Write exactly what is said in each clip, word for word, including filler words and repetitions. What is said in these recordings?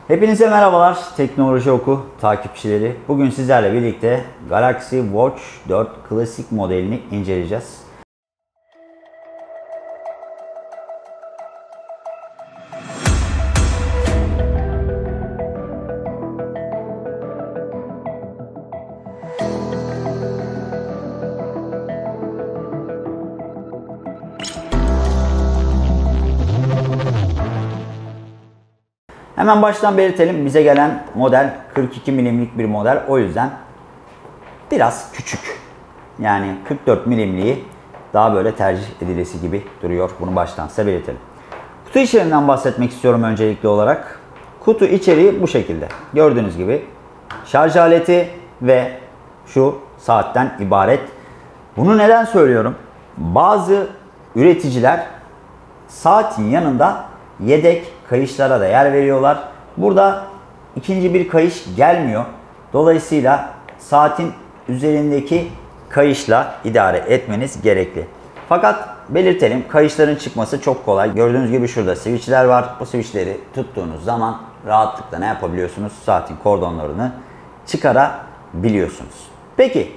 Hepinize merhabalar Teknoloji Oku takipçileri. Bugün sizlerle birlikte Galaxy Watch dört Classic modelini inceleyeceğiz. Hemen baştan belirtelim, bize gelen model kırk iki milimlik bir model, o yüzden biraz küçük. Yani kırk dört milimliği daha böyle tercih edilesi gibi duruyor. Bunu baştan size belirtelim. Kutu içeriğinden bahsetmek istiyorum öncelikli olarak. Kutu içeriği bu şekilde. Gördüğünüz gibi şarj aleti ve şu saatten ibaret. Bunu neden söylüyorum? Bazı üreticiler saatin yanında yedek kayışlara da yer veriyorlar. Burada ikinci bir kayış gelmiyor. Dolayısıyla saatin üzerindeki kayışla idare etmeniz gerekli. Fakat belirtelim, kayışların çıkması çok kolay. Gördüğünüz gibi şurada switchler var. Bu switchleri tuttuğunuz zaman rahatlıkla ne yapabiliyorsunuz? Saatin kordonlarını çıkarabiliyorsunuz. Peki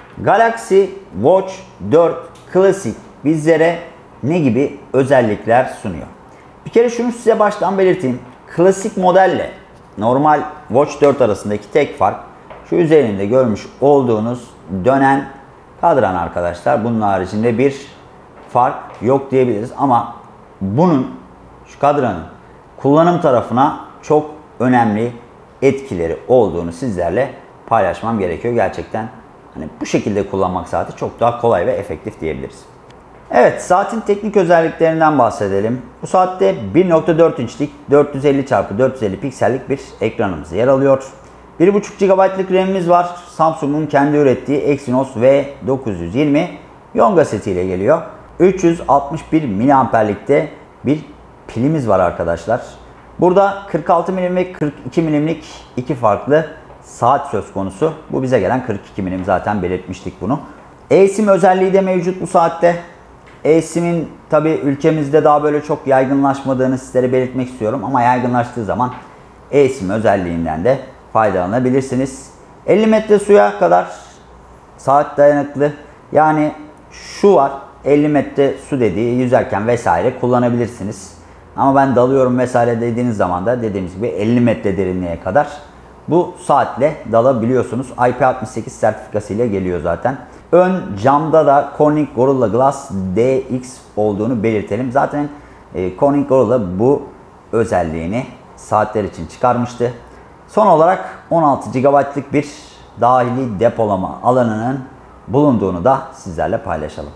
Galaxy Watch dört Classic bizlere ne gibi özellikler sunuyor? Bir kere şunu size baştan belirteyim. Klasik modelle normal Watch dört arasındaki tek fark şu üzerinde görmüş olduğunuz dönen kadran arkadaşlar. Bunun haricinde bir fark yok diyebiliriz ama bunun, şu kadranın kullanım tarafına çok önemli etkileri olduğunu sizlerle paylaşmam gerekiyor. Gerçekten hani bu şekilde kullanmak saati çok daha kolay ve efektif diyebiliriz. Evet, saatin teknik özelliklerinden bahsedelim. Bu saatte bir nokta dört inçlik dört yüz elli çarpı dört yüz elli piksellik bir ekranımız yer alıyor. bir buçuk gigabaytlık RAM'imiz var. Samsung'un kendi ürettiği Exynos V dokuz yüz yirmi Yonga setiyle geliyor. üç yüz altmış bir miliamperlikte bir pilimiz var arkadaşlar. Burada kırk altı milim ve kırk iki milimlik iki farklı saat söz konusu. Bu bize gelen kırk iki milim, zaten belirtmiştik bunu. eSIM özelliği de mevcut bu saatte. eSIM'in tabi ülkemizde daha böyle çok yaygınlaşmadığını sizlere belirtmek istiyorum. Ama yaygınlaştığı zaman eSIM özelliğinden de faydalanabilirsiniz. elli metre suya kadar saat dayanıklı. Yani şu var, elli metre su dediği yüzerken vesaire kullanabilirsiniz. Ama ben dalıyorum vesaire dediğiniz zaman da dediğimiz gibi elli metre derinliğe kadar bu saatle dalabiliyorsunuz. I P altmış sekiz sertifikası ile geliyor zaten. Ön camda da Corning Gorilla Glass D X olduğunu belirtelim. Zaten e, Corning Gorilla bu özelliğini saatler için çıkarmıştı. Son olarak on altı gigabaytlık bir dahili depolama alanının bulunduğunu da sizlerle paylaşalım.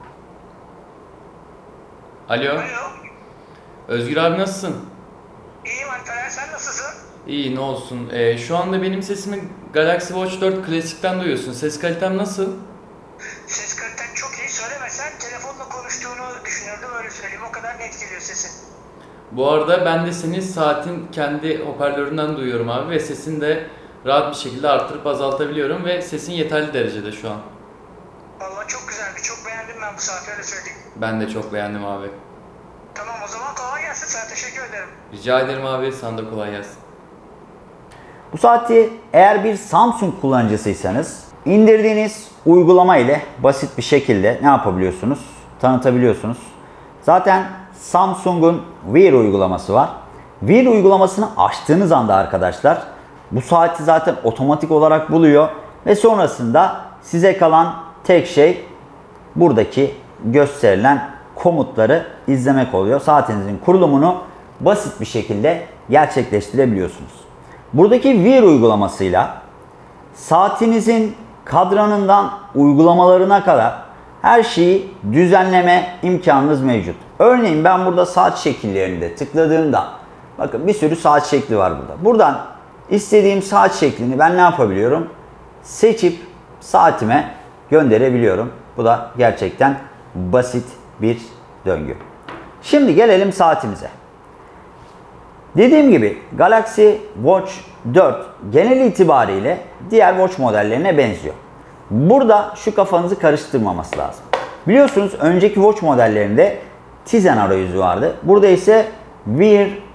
Alo. Alo. Özgür abi nasılsın? İyiyim Alperen, sen nasılsın? İyi, ne olsun. Ee, şu anda benim sesimi Galaxy Watch dört Classic'ten duyuyorsun. Ses kalitem nasıl? Ses kaliten çok iyi. Söylemesen telefonla konuştuğunu düşünürdüm, öyle söyleyeyim. O kadar net geliyor sesin. Bu arada ben de senin saatin kendi hoparlöründen duyuyorum abi ve sesini de rahat bir şekilde arttırıp azaltabiliyorum ve sesin yeterli derecede şu an. Vallahi çok güzeldi. Çok beğendim ben bu saati, öyle söyleyeyim. Ben de çok beğendim abi. Tamam, o zaman kolay gelsin. Sana teşekkür ederim. Rica ederim abi, sana da kolay gelsin. Bu saati eğer bir Samsung kullanıcısıysanız indirdiğiniz uygulama ile basit bir şekilde ne yapabiliyorsunuz? Tanıtabiliyorsunuz. Zaten Samsung'un Wear uygulaması var. Wear uygulamasını açtığınız anda arkadaşlar bu saati zaten otomatik olarak buluyor ve sonrasında size kalan tek şey buradaki gösterilen komutları izlemek oluyor. Saatinizin kurulumunu basit bir şekilde gerçekleştirebiliyorsunuz. Buradaki Wear uygulamasıyla saatinizin kadranından uygulamalarına kadar her şeyi düzenleme imkanınız mevcut. Örneğin ben burada saat şekillerinde tıkladığımda bakın bir sürü saat şekli var burada. Buradan istediğim saat şeklini ben ne yapabiliyorum? Seçip saatime gönderebiliyorum. Bu da gerçekten basit bir döngü. Şimdi gelelim saatimize. Dediğim gibi Galaxy Watch dört genel itibariyle diğer watch modellerine benziyor. Burada şu kafanızı karıştırmaması lazım. Biliyorsunuz önceki watch modellerinde Tizen arayüzü vardı. Burada ise Wear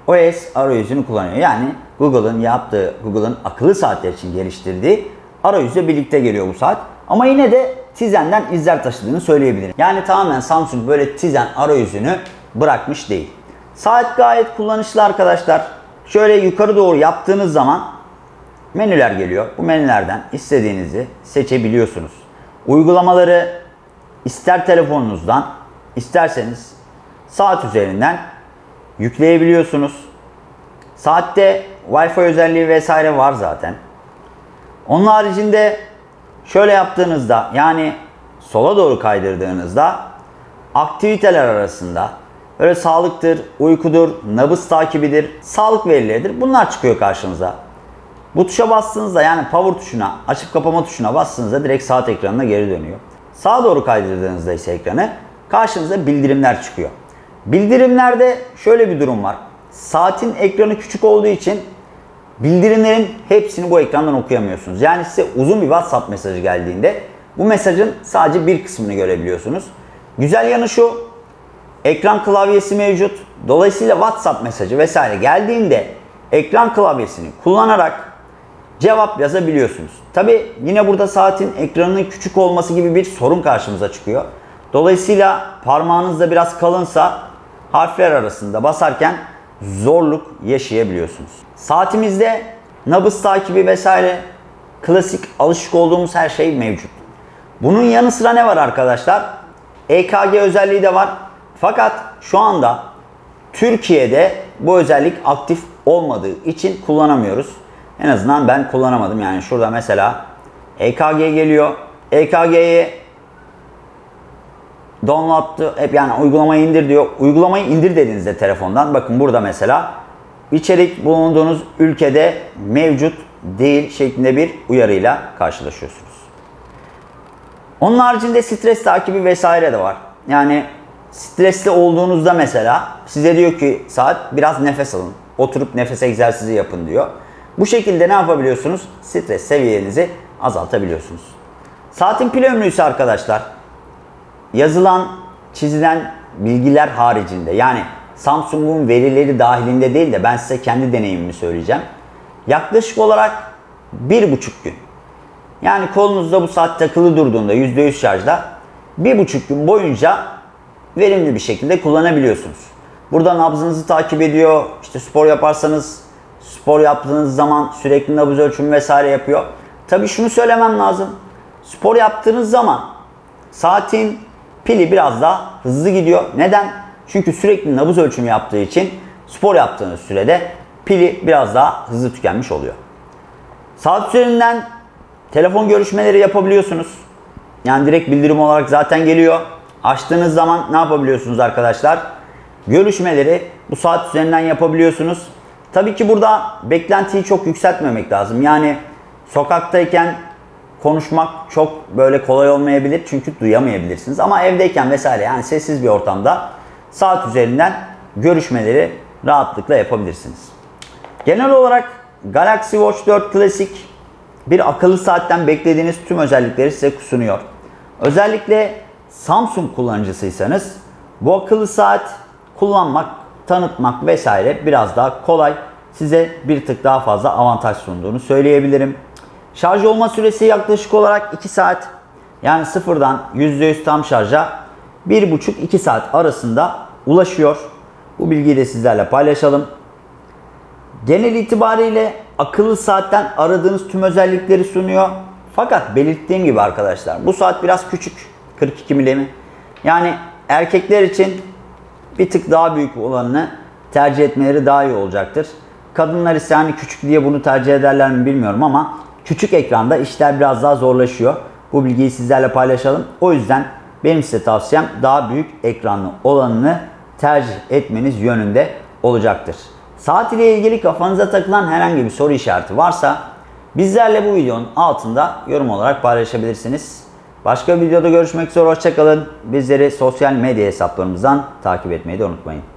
O S arayüzünü kullanıyor. Yani Google'ın yaptığı, Google'ın akıllı saatler için geliştirdiği arayüzle birlikte geliyor bu saat. Ama yine de Tizen'den izler taşıdığını söyleyebilirim. Yani tamamen Samsung böyle Tizen arayüzünü bırakmış değil. Saat gayet kullanışlı arkadaşlar. Şöyle yukarı doğru yaptığınız zaman menüler geliyor. Bu menülerden istediğinizi seçebiliyorsunuz. Uygulamaları ister telefonunuzdan, isterseniz saat üzerinden yükleyebiliyorsunuz. Saatte Wi-Fi özelliği vesaire var zaten. Onun haricinde şöyle yaptığınızda, yani sola doğru kaydırdığınızda aktiviteler arasında böyle sağlıktır, uykudur, nabız takibidir, sağlık verileridir. Bunlar çıkıyor karşınıza. Bu tuşa bastığınızda, yani power tuşuna, açıp kapama tuşuna bastığınızda direkt saat ekranına geri dönüyor. Sağa doğru kaydırdığınızda ise ekranı karşınıza bildirimler çıkıyor. Bildirimlerde şöyle bir durum var. Saatin ekranı küçük olduğu için bildirimlerin hepsini bu ekrandan okuyamıyorsunuz. Yani size uzun bir WhatsApp mesajı geldiğinde bu mesajın sadece bir kısmını görebiliyorsunuz. Güzel yanı şu, ekran klavyesi mevcut. Dolayısıyla WhatsApp mesajı vesaire geldiğinde ekran klavyesini kullanarak cevap yazabiliyorsunuz. Tabi yine burada saatin ekranının küçük olması gibi bir sorun karşımıza çıkıyor. Dolayısıyla parmağınız da biraz kalınsa harfler arasında basarken zorluk yaşayabiliyorsunuz. Saatimizde nabız takibi vesaire klasik alışık olduğumuz her şey mevcut. Bunun yanı sıra ne var arkadaşlar? E K G özelliği de var. Fakat şu anda Türkiye'de bu özellik aktif olmadığı için kullanamıyoruz. En azından ben kullanamadım. Yani şurada mesela E K G geliyor. E K G'yi download, hep yani uygulamayı indir diyor. Uygulamayı indir dediğinizde telefondan, bakın burada mesela içerik bulunduğunuz ülkede mevcut değil şeklinde bir uyarıyla karşılaşıyorsunuz. Onun haricinde stres takibi vesaire de var. Yani stresli olduğunuzda mesela size diyor ki saat biraz nefes alın. Oturup nefes egzersizi yapın diyor. Bu şekilde ne yapabiliyorsunuz? Stres seviyenizi azaltabiliyorsunuz. Saatin pil ömrü ise arkadaşlar yazılan, çizilen bilgiler haricinde, yani Samsung'un verileri dahilinde değil de ben size kendi deneyimimi söyleyeceğim. Yaklaşık olarak bir buçuk gün. Yani kolunuzda bu saat takılı durduğunda yüzde yüz şarjda bir buçuk gün boyunca verimli bir şekilde kullanabiliyorsunuz. Burada nabzınızı takip ediyor. İşte spor yaparsanız spor yaptığınız zaman sürekli nabız ölçümü vesaire yapıyor. Tabii şunu söylemem lazım. Spor yaptığınız zaman saatin pili biraz daha hızlı gidiyor. Neden? Çünkü sürekli nabız ölçümü yaptığı için spor yaptığınız sürede pili biraz daha hızlı tükenmiş oluyor. Saat üzerinden telefon görüşmeleri yapabiliyorsunuz. Yani direkt bildirim olarak zaten geliyor. Açtığınız zaman ne yapabiliyorsunuz arkadaşlar? Görüşmeleri bu saat üzerinden yapabiliyorsunuz. Tabii ki burada beklentiyi çok yükseltmemek lazım. Yani sokaktayken konuşmak çok böyle kolay olmayabilir çünkü duyamayabilirsiniz. Ama evdeyken vesaire, yani sessiz bir ortamda saat üzerinden görüşmeleri rahatlıkla yapabilirsiniz. Genel olarak Galaxy Watch dört Classic bir akıllı saatten beklediğiniz tüm özellikleri size sunuyor. Özellikle Samsung kullanıcısıysanız bu akıllı saat kullanmak, tanıtmak vesaire biraz daha kolay. Size bir tık daha fazla avantaj sunduğunu söyleyebilirim. Şarj olma süresi yaklaşık olarak iki saat. Yani sıfırdan yüzde yüz tam şarja bir buçuk iki saat arasında ulaşıyor. Bu bilgiyi de sizlerle paylaşalım. Genel itibariyle akıllı saatten aradığınız tüm özellikleri sunuyor. Fakat belirttiğim gibi arkadaşlar bu saat biraz küçük. kırk iki milimi. Yani erkekler için bir tık daha büyük olanını tercih etmeleri daha iyi olacaktır. Kadınlar ise hani küçük diye bunu tercih ederler mi bilmiyorum ama küçük ekranda işler biraz daha zorlaşıyor. Bu bilgiyi sizlerle paylaşalım. O yüzden benim size tavsiyem daha büyük ekranlı olanını tercih etmeniz yönünde olacaktır. Saat ile ilgili kafanıza takılan herhangi bir soru işareti varsa bizlerle bu videonun altında yorum olarak paylaşabilirsiniz. Başka bir videoda görüşmek üzere, hoşça kalın. Bizleri sosyal medya hesaplarımızdan takip etmeyi de unutmayın.